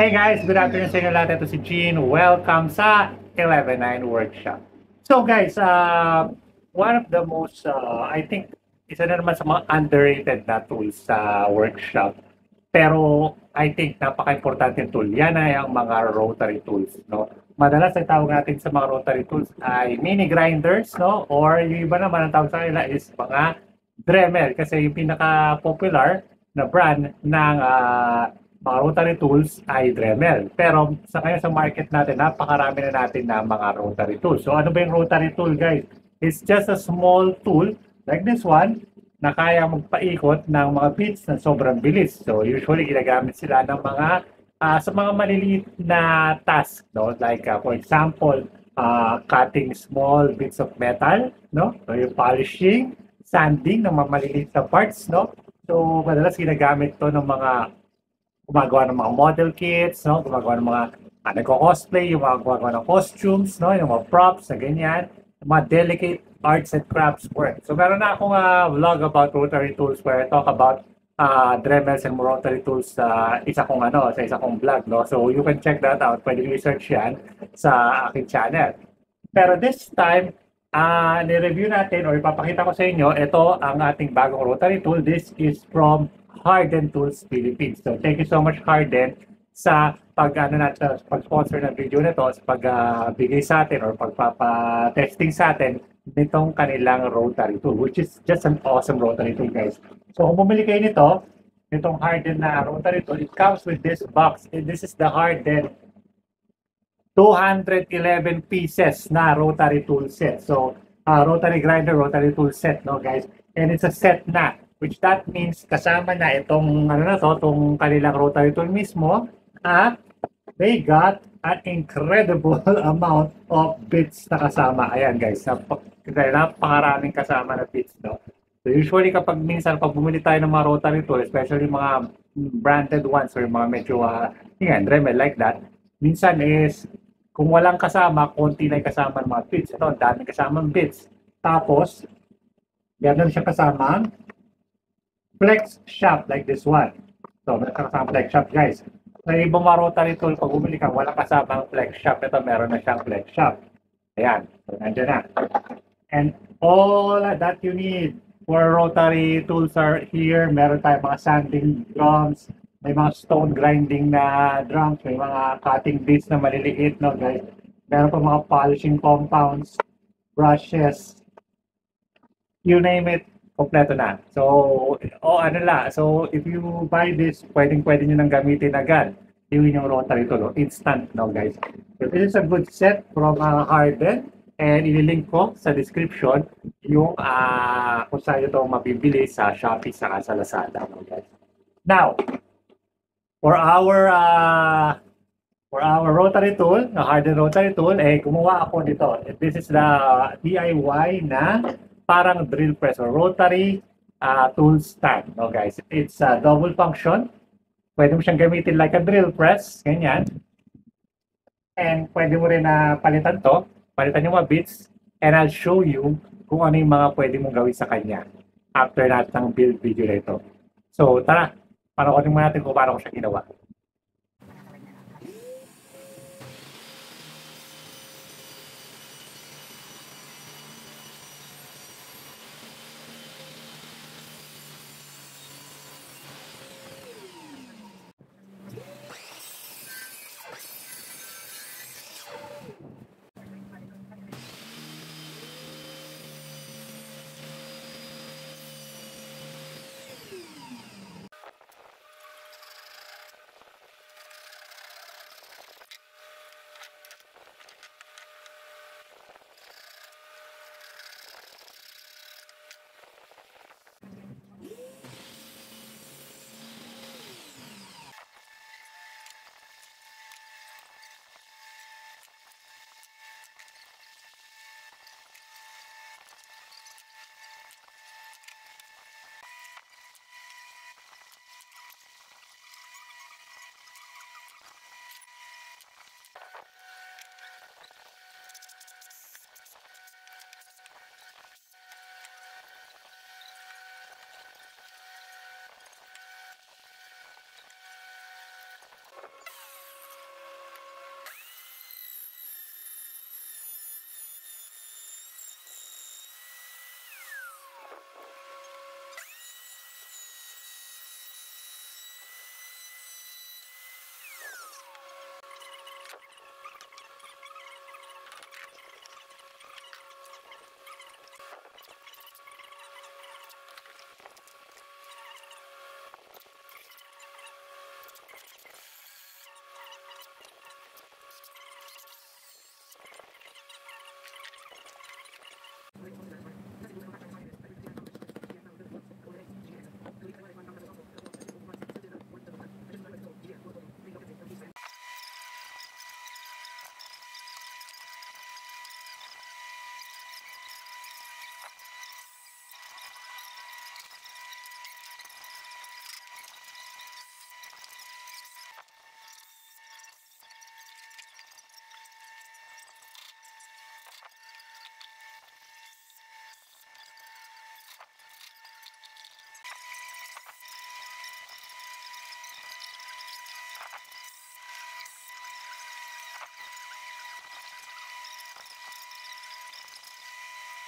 Hey guys, good afternoon sa inyo lahat. Ito si Gene. Welcome sa 11.9 Workshop. So guys, one of the most, I think, isa na naman sa mga underrated na tools sa workshop. Pero I think napaka-importante tool. Yan ay ang mga rotary tools. No? Madalas ang tawag natin sa mga rotary tools ay mini grinders, no? Or yung iba naman ang tawag sa kanila is mga Dremel. Kasi yung pinaka-popular na brand ng mga rotary tools ay Dremel. Pero sa ngayon sa market natin, napakarami na natin na mga rotary tools. So ano ba yung rotary tool, guys? It's just a small tool like this one na kaya magpaikot ng mga bits na sobrang bilis. So usually ginagamit sila ng mga sa mga maliliit na task, no? Like for example, cutting small bits of metal, no? So yung polishing, sanding ng mga maliliit na parts, no? So madalas ginagamit to ng mga gumagawa ng mga model kits, no? Gumagawa ng mga nagko-cosplay, yung mga gumagawa ng costumes, no? Yung mga props na ganyan, yung mga delicate arts and crafts work. So meron na akong vlog about rotary tools where I talk about Dremels and rotary tools sa isa kong vlog, no? So you can check that out. Pwede research yan sa aking channel. Pero this time, ni-review natin or ipapakita ko sa inyo, ito ang ating bagong rotary tool. This is from Harden Tools Philippines. So thank you so much Harden sa pag-sponsor ng video na to, sa pagbigay sa atin or pagpapa-testing sa atin nitong kanilang rotary tool, which is just an awesome rotary tool, guys. So kung bumili kayo nitong Harden na rotary tool, it comes with this box. And this is the Harden 211 pieces na rotary tool set. So rotary grinder, rotary tool set, no guys? And it's a set na, which that means kasama na itong itong kanilang rotary tool mismo, at they got an incredible amount of bits na kasama. Ayan guys, napakaraming kasama na bits, no? So usually kapag minsan pag bumili tayo ng mga rotary tool, especially mga branded ones or mga medyo Dremel like that, minsan is kung walang kasama, konti lang kasama ng mga bits. Ito, ang daming kasamang bits. Tapos, meron siya kasamang flex shop like this one. So, meron kasama flex shop, guys. Sa ibang mga rotary tool, pag bumili ka, walang kasamang flex shop. Ito, meron na siyang flex shop. Ayan. So, nandiyan na. And all that you need for rotary tools are here. Meron tayong mga sanding drums, may mga stone grinding na drums, may mga cutting bits na maliliit, no guys. Meron pa mga polishing compounds, brushes, you name it, kompleto na. So, so if you buy this, pwede nyo nang gamitin agad yung inyong rotary tool, instant, no guys. So this is a good set from Harden, and ililink ko sa description yung kung saan ito mabibili sa Shopee saka sa Lazada, no guys. Now, for our rotary tool, na Harden rotary tool, gumawa ako nito. This is the DIY na parang drill press or rotary tool stand, no guys. It's a double function. Pwede mo siyang gamitin like a drill press, ganyan. And pwede mo rin na palitan yung mga bits, and I'll show you kung ano yung mga pwede mong gawin sa kanya after natin ng build video na ito. So tara, panoorin mo natin kung paano ko siya ginawa.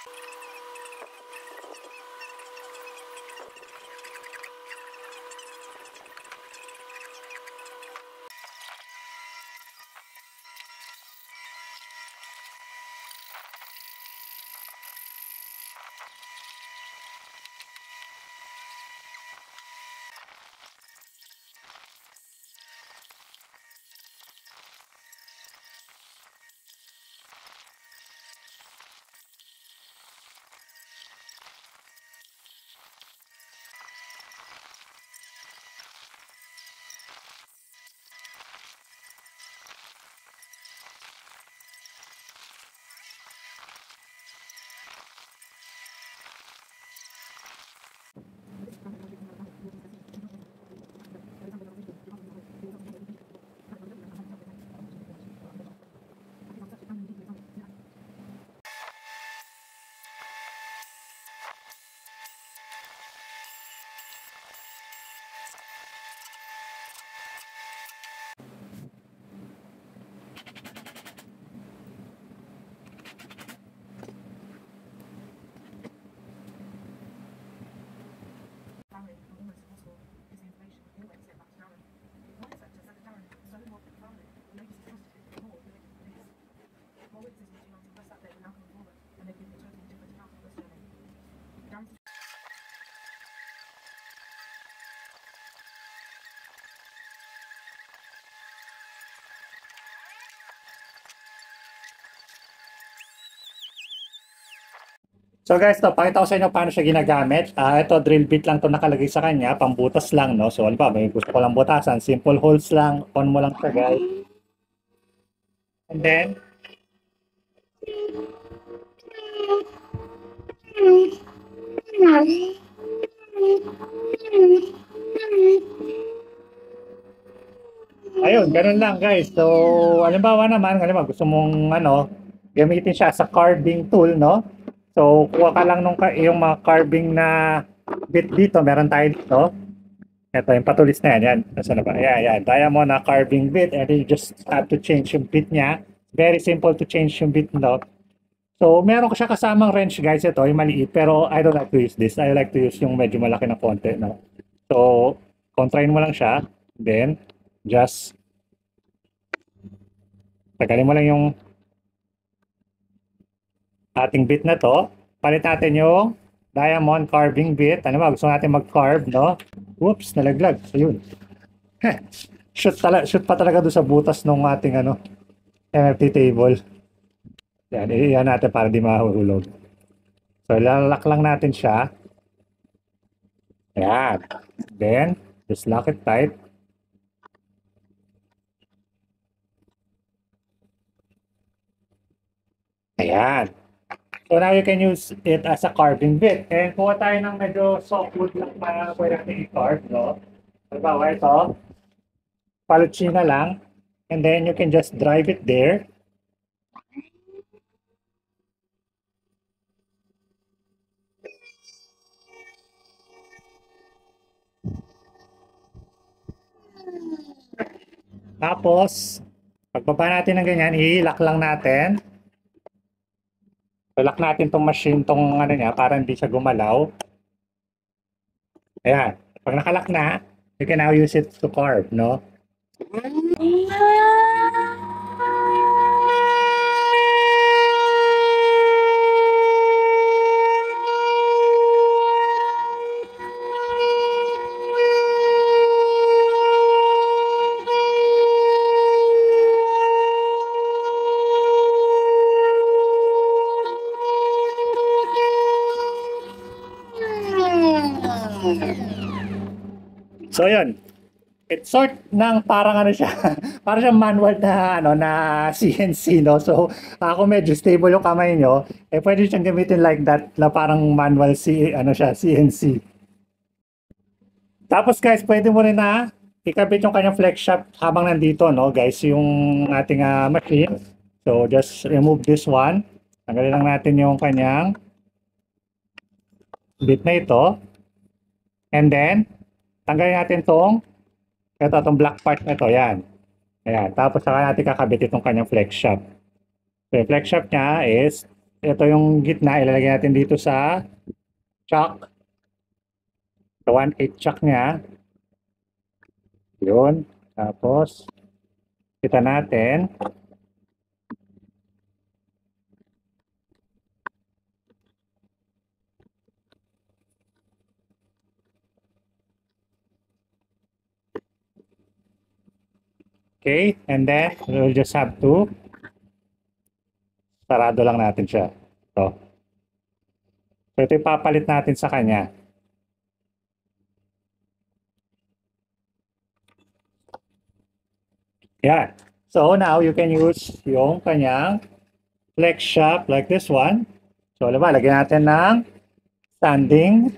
So guys, to, pakita ko sa inyo paano siya ginagamit. Ito, drill bit lang to nakalagay sa kanya, pambutas lang, no? So, halimbawa, may gusto ko lang butasan, simple holes lang, on mo lang siya, guys. And then, ayun, ganun lang, guys. So, halimbawa, gusto mong, gamitin siya sa carving tool, no? So, kuha ka lang yung mga carving na bit dito, meron tayo dito. Ito, yung patulis na yan. Yan. Nasaan na ba? Yan. Diamond na carving bit. And you just have to change yung bit niya. Very simple to change yung bit, no? So, meron ko siya kasamang wrench, guys. Ito, yung maliit. Pero I don't like to use this. I like to use yung medyo malaki na konti, no? So, kontrain mo lang siya. Then, just tagalin mo lang yung ating bit na to. Palit natin yung diamond carving bit. Ano ba? Gusto natin mag-carve, no? Whoops, nalaglag. Ayun. Shoot pa talaga doon sa butas ng ating MFT table. Yan, iyan natin para di mahulog. So, lalak lang natin siya. Ayan. Then, just lock it tight. Ayan. So now you can use it as a carving bit. And kuha tayo ng medyo softwood lang para pwede natin i-carve, no? Halimbawa ito, palutsina lang. And then you can just drive it there. Tapos, pagbaba natin ng ganyan, i-lock lang natin. Lock natin tong machine, tong niya, para hindi siya gumalaw. Ayan. Pag nakalock na, you can now use it to carve, no? So yun, it's sort ng parang siya, parang siyang manual na CNC, no? So ako medyo stable yung kamay nyo, pwede siyang gamitin like that na parang manual CNC. Tapos guys, pwede mo rin na ikabit yung kanyang flex shaft habang nandito, no guys, yung ating machine. So just remove this one. Tanggalin lang natin yung kanyang bit na ito. And then, tanggalin natin itong black part na ito. Yan. Ayan. Tapos saka natin kakabit itong kanyang flex shaft. So, yung flex shaft niya is ito yung gitna, ilalagay natin dito sa chuck. So 1/8 chuck niya. Yun. Tapos, kita natin. Okay, and then we'll just have to sarado lang natin siya. So, ito yung papalit natin sa kanya. Yan. So now you can use yung kanyang flex shop like this one. So, diba, lagyan natin ng standing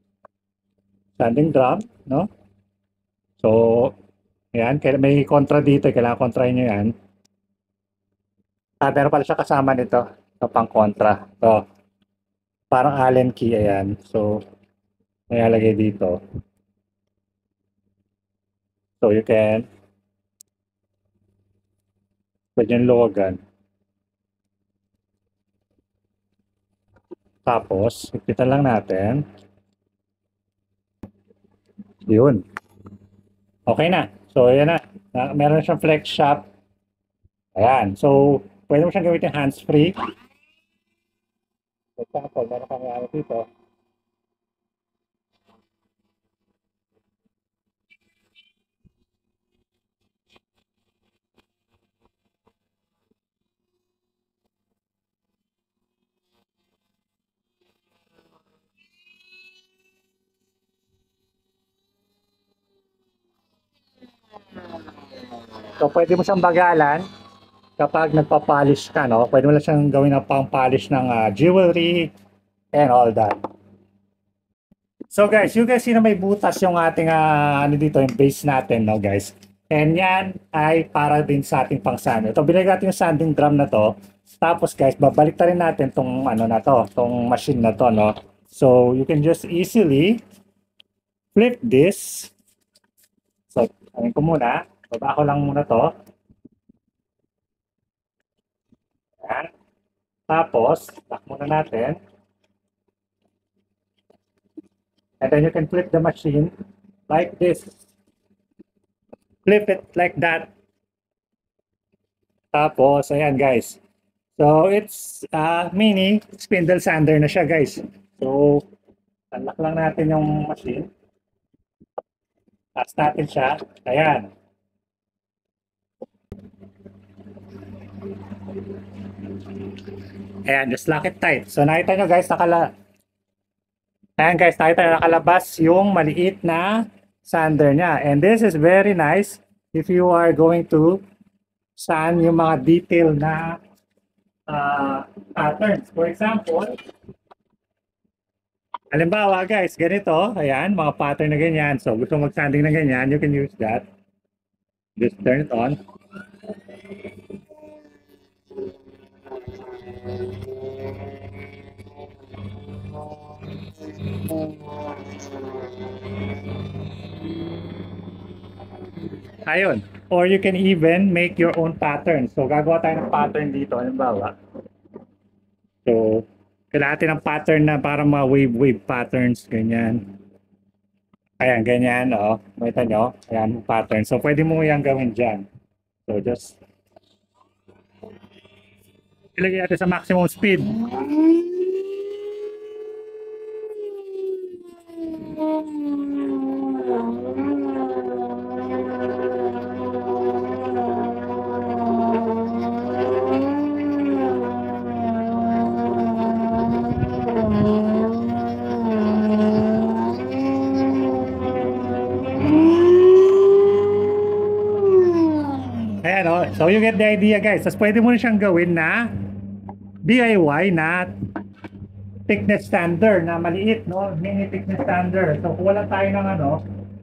drum, no? So, yan, may kontra dito, kailangan kontrahin nyo yan. Meron pala siya kasama nito, sa pang kontra. So, parang Allen key, ayan. So, may alagay dito. So, you can pwede yung logan. Tapos, ipitan lang natin. Yun. Okay na. So, ayan na. Meron siyang flex shop. Ayan. So, pwede mo siyang gamitin hands-free. For example, meron kang ano dito. So, pwede mo siyang bagalan kapag nagpa-polish ka, no? Pwede mo lang siyang gawin ng pang-polish ng jewelry and all that. So guys, you guys see na may butas yung ating ano dito, yung base natin, no guys? And yan ay para din sa ating pang-sand. Ito, binigay natin yung sanding drum na to. Tapos guys, babalik rin natin tong ano na to, tong machine na to, no? So, you can just easily flip this. So, ayun ko muna. Baba ko lang muna to. Yan. Tapos, lock muna natin. And then you can flip the machine like this. Flip it like that. Tapos, ayan guys. So, it's a mini spindle sander na siya guys. So, unlock lang natin yung machine. Taas natin siya. Ayan. Ayan, just lock it tight. So, nakita nyo guys, ayan guys, nakita nyo nakalabas yung maliit na sander niya. And this is very nice if you are going to sand yung mga detail na patterns. For example, halimbawa guys, ganito, ayan, mga pattern na ganyan. So, gusto mag-sanding na ganyan, you can use that. Just turn it on. Ayun. Or you can even make your own pattern. So, gagawa tayo ng pattern dito. Halimbawa. So, kailangan natin ng pattern na parang mga wave patterns. Ganyan. Ayan, ganyan. O, makita nyo. Ayan, pattern. So, pwede mo yung gawin dyan. So, just ilagay natin sa maximum speed. Ayan o. So you get the idea guys. Tapos pwede mo na siyang gawin na DIY na thickness sander na maliit, no? Mini thickness sander. So kung wala tayo ng ano,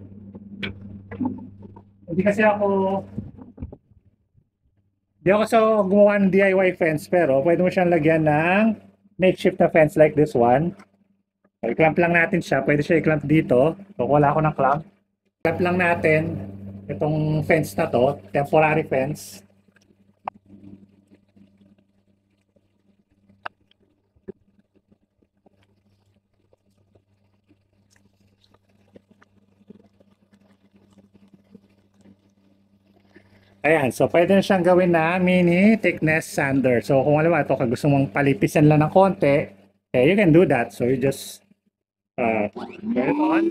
hindi ako sa gumawa ng DIY fence, pero pwede mo siyang lagyan ng makeshift na fence like this one. So, i-clamp lang natin siya. Pwede siya i-clamp dito. So kung wala ako ng clamp, clamp lang natin itong fence na to, temporary fence. Ayan, so pwede na siyang gawin na mini thickness sander. So kung alam mo ito, kung gusto mong palipisan lang ng konti, you can do that. So you just turn it on.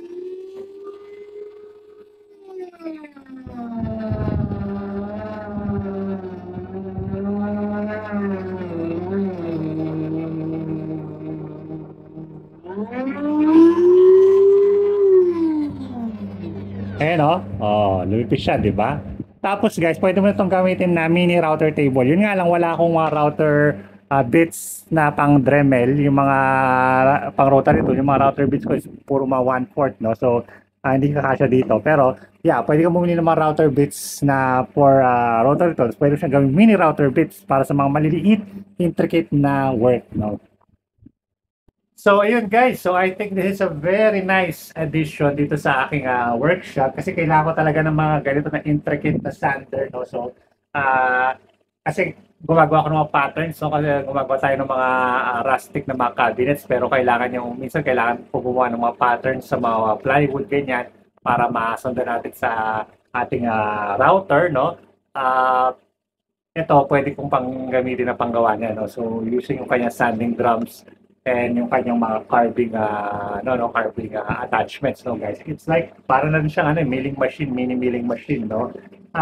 Ayan o. Lumipis siya, di ba? Tapos guys, pwede mo na itong gamitin na mini router table. Yun nga lang, wala akong mga router bits na pang Dremel. Yung mga pang rotary tool, yung mga router bits ko is puro mga 1/4, no? So, hindi kakasya dito. Pero, yeah, pwede ka bumili ng mga router bits na for rotary tools. Pwede siya gawin mini router bits para sa mga maliliit, intricate na work, no? So, ayun guys. So, I think this is a very nice addition dito sa aking workshop kasi kailangan ko talaga ng mga ganito na intricate na sander, no? So, kasi gumagawa ko ng mga patterns, so kasi gumagawa tayo ng mga rustic na mga cabinets, pero kailangan yung, minsan kailangan po gumawa ng mga patterns sa mga plywood, ganyan, para masundan natin sa ating router, no? Ito, pwede kong gamitin na panggawa niya, no? So, using yung kanyang sanding drums and yung kanyang mga carving carving attachments, no guys. It's like para na rin siyang milling machine, mini milling machine, no.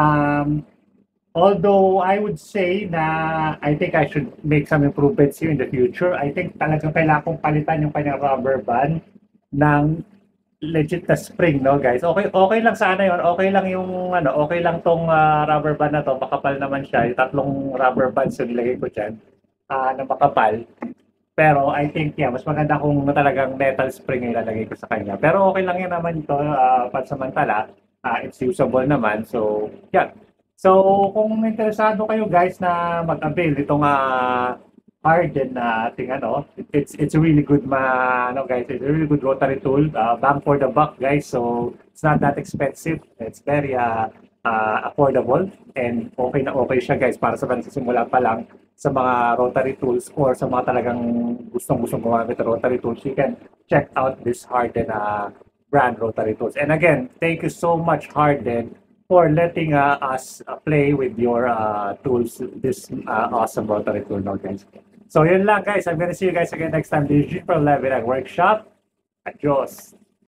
Although I would say na I think I should make some improvements here in the future. I think talagang kailangan kong palitan yung kanyang rubber band ng legit na spring, no guys. Okay, okay lang sana yon. Okay lang yung okay lang tong rubber band na to. Makapal naman siya. Yung tatlong rubber bands yung nilagay ko diyan na makapal. Pero I think, yeah, mas maganda kung talagang metal spring yung ilalagay ko sa kanya. Pero okay lang yan naman ito, pansamantala. It's usable naman. So, yeah. So, kung interesado kayo guys na mag-avail itong Harden na ating it's a really good guys, it's a really good rotary tool. Bang for the buck guys. So, it's not that expensive. It's very affordable and okay na okay siya guys para sa magsisimula pa lang sa mga rotary tools or sa mga talagang gustong-gustong gumamit ng rotary tools. You can check out this Harden brand rotary tools. And again, thank you so much Harden for letting us play with your tools, this awesome rotary tool, no, guys. So yun lang guys, I'm gonna see you guys again next time. This is G for 11 Workshop. Adios!